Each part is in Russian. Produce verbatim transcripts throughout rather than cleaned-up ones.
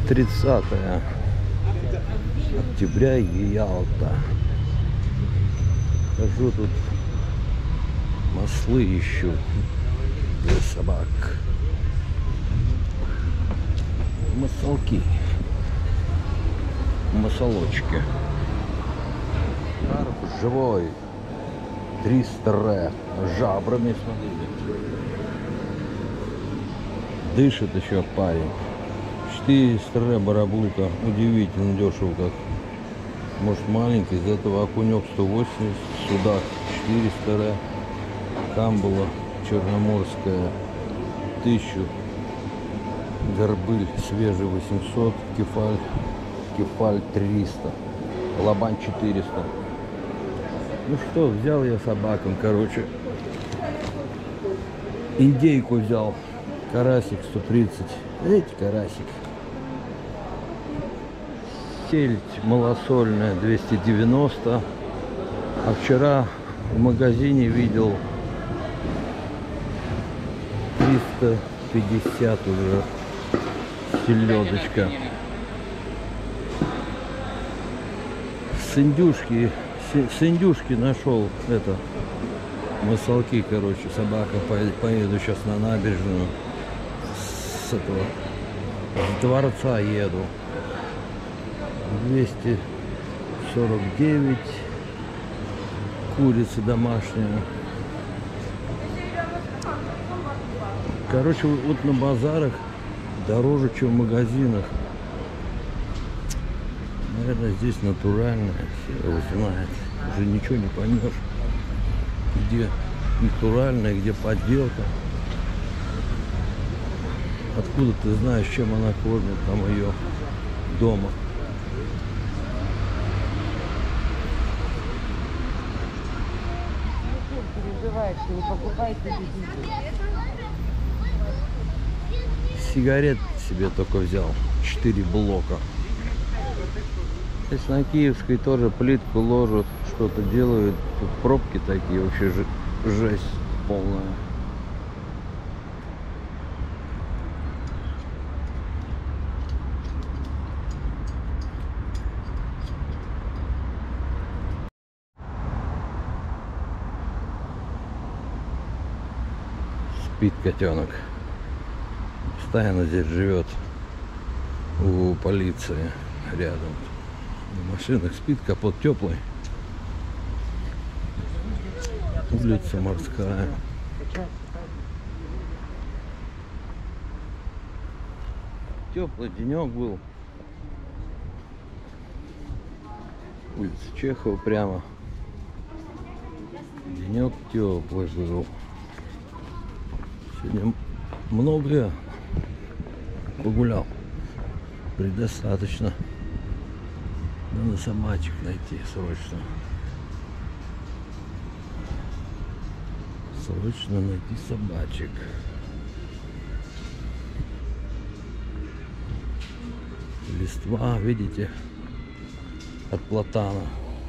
тридцатое октября, Ялта. Хожу тут, маслы ищу для собак. Масалки. Масолочки. Карп живой. триста ре. Жабрами, смотрите. Дышит еще парень. четыреста ре барабулька. Удивительно дешево как. Может маленький, из этого окунек сто восемьдесят, судак четыреста ре, камбула черноморская тысячу, горбыль свежий восемьсот, кефаль, кефаль триста, лобань четыреста. Ну что, взял я собакам, короче, индейку взял, карасик сто тридцать, видите, карасик. Сельдь малосольная двести девяносто. А вчера в магазине видел триста пятьдесят уже селедочка. С индюшки, с индюшки нашел это масалки, короче, собака. Поеду сейчас на набережную, с этого, с дворца еду. двести сорок девять, курица домашняя. Короче, вот на базарах дороже, чем в магазинах. Наверное, здесь натуральное, все его знает. Уже ничего не поймешь, где натуральная, где подделка. Откуда ты знаешь, чем она кормит там ее дома. Не покупайте без. Сигарет себе только взял, четыре блока. Здесь на Киевской тоже плитку ложат, что-то делают. Тут пробки такие, вообще жесть полная. Спит котенок. Постоянно здесь живет у полиции рядом. В машинах спит, капот теплый. Улица морская. Теплый денек был. Улица Чехова прямо. Денек теплый был. Сегодня много я погулял. Предостаточно. Надо собачек найти срочно. Срочно найти собачек. Листва, видите, от платана.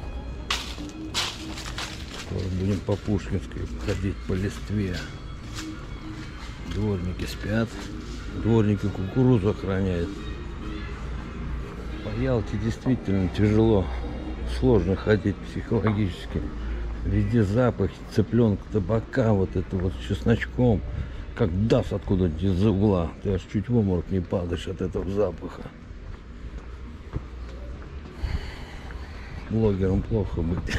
Скоро будем по Пушкинской ходить по листве. Дворники спят. Дворники кукурузу охраняют. По Ялте действительно тяжело, сложно ходить психологически. Везде запах цыпленка, табака, вот это вот с чесночком. Как даст откуда-нибудь из-за угла. Ты аж чуть в обморок не падаешь от этого запаха. Блогерам плохо быть.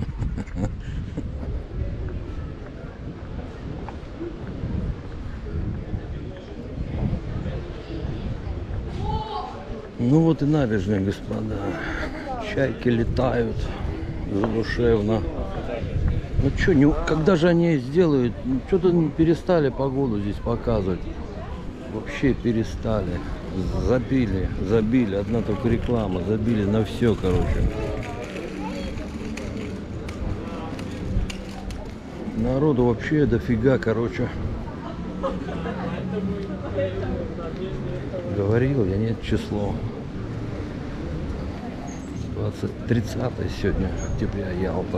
Ну вот и набережная, господа. Чайки летают задушевно. Ну что, не, когда же они сделают? Ну, что-то перестали погоду здесь показывать. Вообще перестали. Забили, забили. Одна только реклама. Забили на все, короче. Народу вообще дофига, короче. Говорил я, нет, число. тридцатое сегодня октября, Ялта.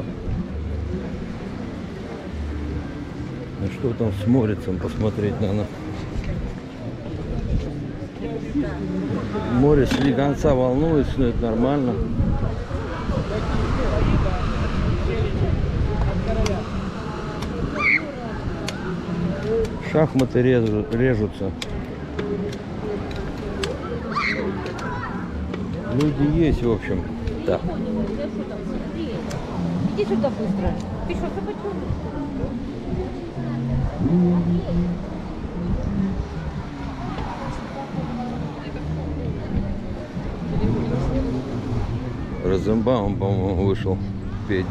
Ну что там с Морицем посмотреть надо. Море слегонца волнуется, но это нормально. Шахматы режу, режутся. Люди есть, в общем. Да. Иди сюда быстро. Ты что, собачонок? Розенбаум, по-моему, вышел петь.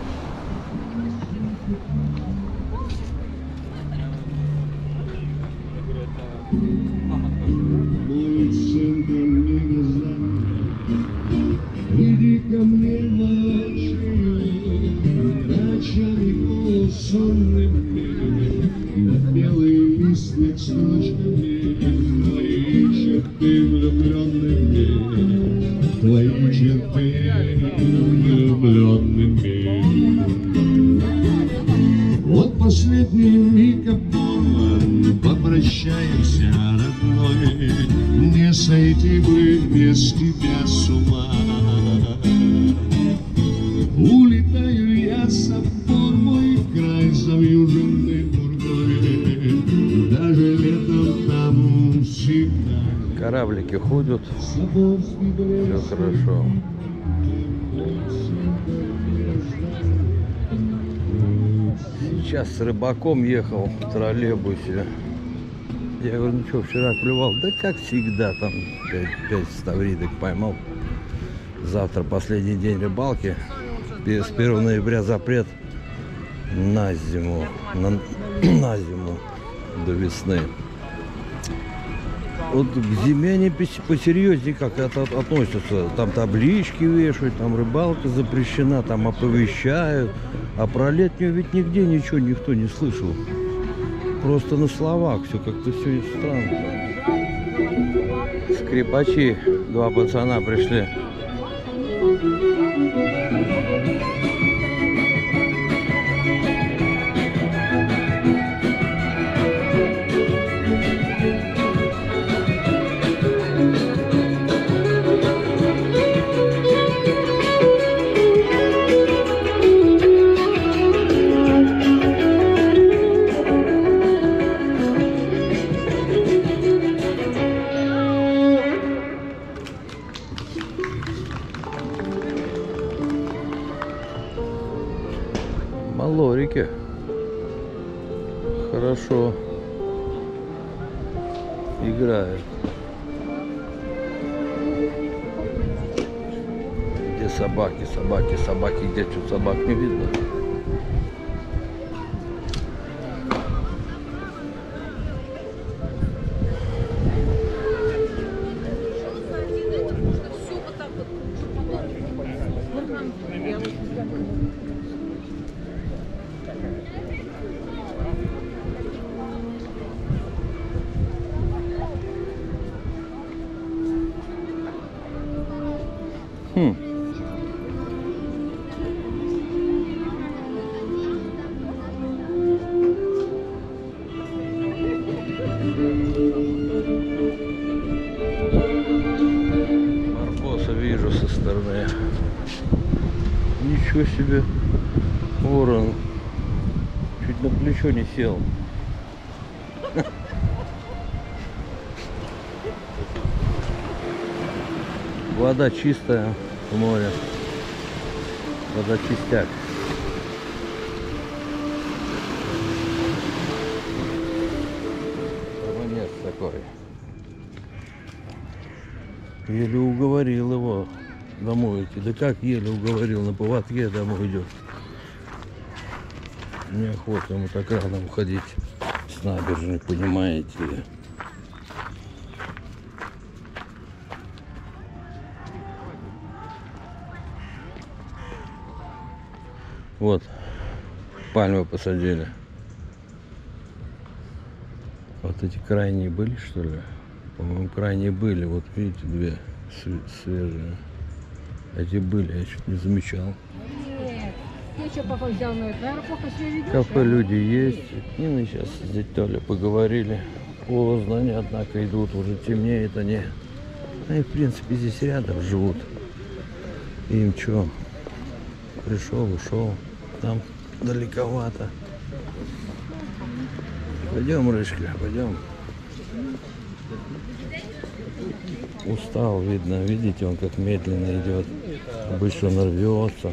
Иди ко мне ночью, ночами сонными, над белыми снежками, твои черты влюбленными, твои черты влюбленными. Вот последний миг обмана, попрощаемся, родной, не сойти бы без тебя с ума. Улетаю я с собой, мой край завьюженный бургой, даже летом там всегда. Кораблики ходят, все хорошо. Сейчас с рыбаком ехал в троллейбусе. Я говорю, ну что, вчера клевал? Да как всегда, там пять ставридок поймал. Завтра последний день рыбалки. С первого ноября запрет на зиму. На, на зиму до весны. Вот к зиме они посерьезнее как это относятся. Там таблички вешают, там рыбалка запрещена, там оповещают. А про летнюю ведь нигде ничего никто не слышал. Просто на словах все как-то все странно. Скрипачи, два пацана пришли. Малорики. Хорошо играют. Где собаки, собаки, собаки? Где что, собак не видно? Хм. Барбоса вижу со стороны. Ничего себе. Ворон. Чуть на плечо не сел. Вода чистая в море. Вода чистяк. Романец такой. Еле уговорил его домой идти. Да как еле уговорил, на поводке домой идет. Неохота ему так рано уходить с набережной, понимаете ли. Вот, пальмы посадили. Вот эти крайние были, что ли? По-моему, крайние были. Вот видите, две свежие. Эти были, я чуть не замечал. Нет. Ты что, папа взял на это? Наверное, плохо себя ведешь? Кафе люди есть. И мы сейчас с дядей Толей поговорили. поздно они, однако, идут, уже темнеет они. Они, в принципе, здесь рядом живут. Им что? Пришел, ушел. Там далековато. Пойдем, Рыжка, пойдем. Устал, видно, видите, он как медленно идет. Обычно он рвется.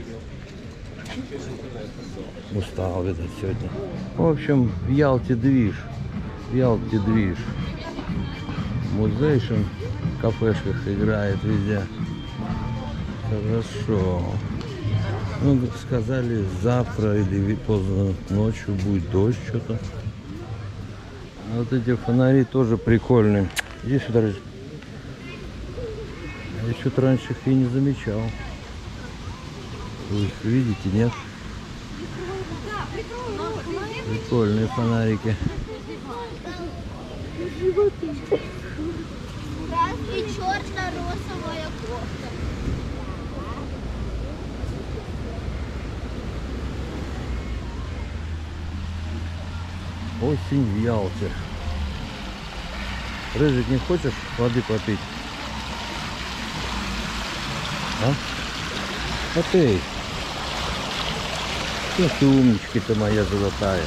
Устал, видать, сегодня. В общем, в Ялте движ. В Ялте движ. Музейшн в кафешках играет везде. Хорошо. Ну, сказали, завтра или поздно ночью будет дождь что-то. А вот эти фонари тоже прикольные. Иди сюда, Рыжик. Я что-то раньше их и не замечал. Вы их видите, нет? Прикольные фонарики. Красный, черно-розовая кофта. Осень в Ялте. Рыжик, не хочешь воды попить? А? Попей. Что ты умничка-то моя золотая.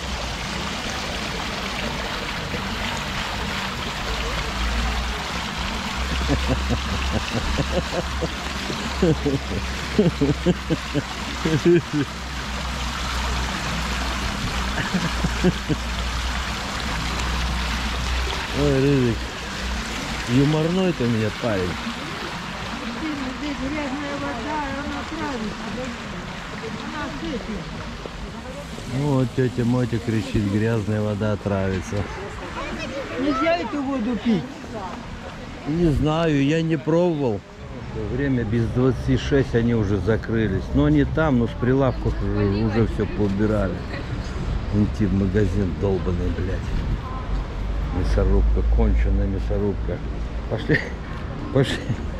Ой, Рыжик, юморной ты у меня парень. Здесь грязная вода, она травится. Она сыпет. Вот тетя Мотя кричит, грязная вода отравится. Нельзя эту воду пить. Не знаю, я не пробовал. Время без двадцати шести они уже закрылись. Но они там, но с прилавков уже, уже все поубирали. Идти в магазин долбаный, блядь. Мясорубка, конченая мясорубка. Пошли, пошли.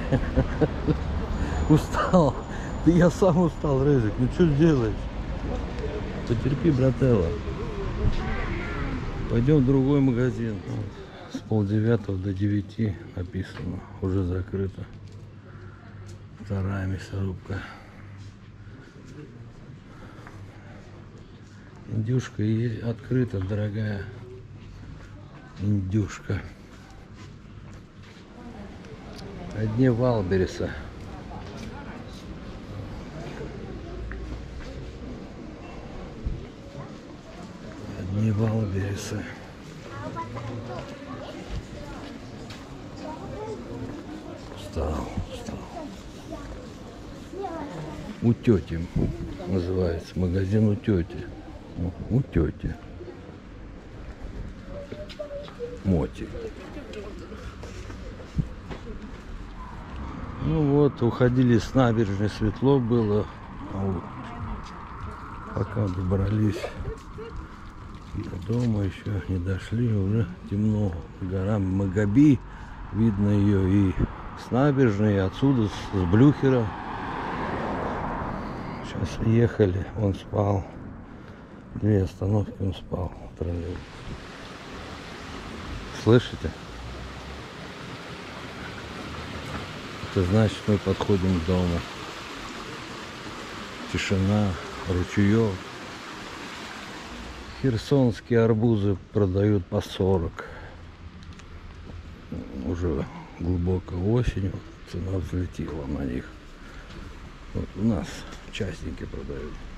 Устал. Да я сам устал, Рыжик. Ну что делаешь? Потерпи, брателло. Пойдем в другой магазин. С полдевятого до девяти написано. Уже закрыто. Вторая мясорубка. Индюшка и открыта, дорогая. Индюшка. Одни Валбериса. Одни Валберисы. Устал, устал. У тети называется. Магазин у тети. У тети. Моти. Ну вот, уходили с набережной, светло было. А вот, пока добрались до дома, еще не дошли, уже темно. Гора Магаби, видно ее и с набережной, и отсюда, с, с Блюхера. Сейчас ехали, он спал. Две остановки он спал. Троллейбус. Слышите? Это значит, мы подходим к дому. Тишина, ручеек. Херсонские арбузы продают по сорок. Уже глубокой осенью цена взлетела на них. Вот у нас частники продают.